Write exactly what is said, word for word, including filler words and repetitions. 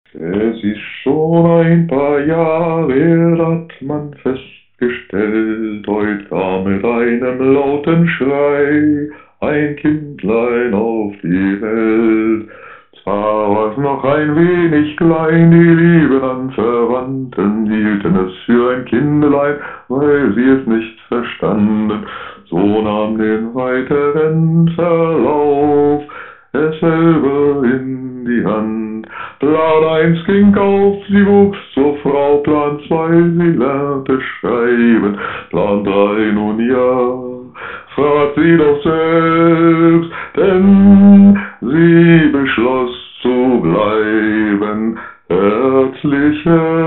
Es ist schon ein paar Jahre her, hat man festgestellt, heut kam mit einem lauten Schrei ein Kindlein auf die Welt. Zwar war's noch ein wenig klein, die lieben Anverwandten hielten es für ein Kindlein, weil sie es nicht verstanden. So nahm den weiteren Verlauf es selber in die Hand. Plan eins ging auf, sie wuchs zur Frau, Plan zwei, sie lernte schreiben, Plan drei nun ja, fragt sie doch selbst, denn sie beschloss zu bleiben. Herzliche